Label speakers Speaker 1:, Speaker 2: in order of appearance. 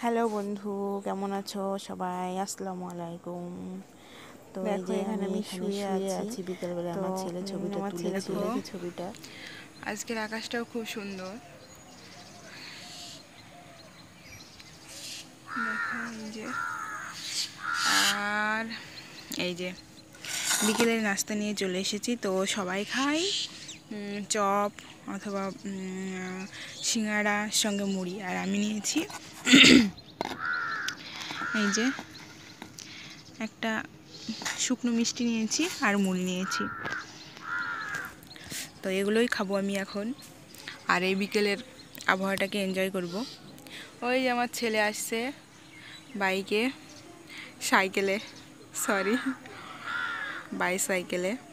Speaker 1: Hello বন্ধু, কেমন আছো সবাই? আসসালামু আলাইকুম। তো এই
Speaker 2: দেখো
Speaker 1: যে
Speaker 2: এখানে
Speaker 1: আমি
Speaker 2: আমি
Speaker 1: এখানে শুয়ে আছি বিকেলবেলা।
Speaker 2: তো
Speaker 1: আমার ছেলে ছবিটা
Speaker 2: আমার ছেলে
Speaker 1: তুলেছে।
Speaker 2: ছবিটা।
Speaker 3: আজকের আকাশটাও খুব সুন্দর। দেখো এই যে, আর এই যে বিকেলের নাস্তা নিয়ে চলে এসেছি। তো সবাই খাই চপ অথবা সিঙ্গাড়ার সঙ্গে মুড়ি, আর আমি নিয়েছি এই যে একটা শুকনো মিষ্টি নিয়েছি আর মুড়ি নিয়েছি। তো এগুলোই খাবো আমি এখন, আর এই বিকেলের আবহাওয়াটাকে এনজয় করব। ওই যে আমার ছেলে আসছে বাইকে, সাইকেলে, সরি বাইসাইকেলে।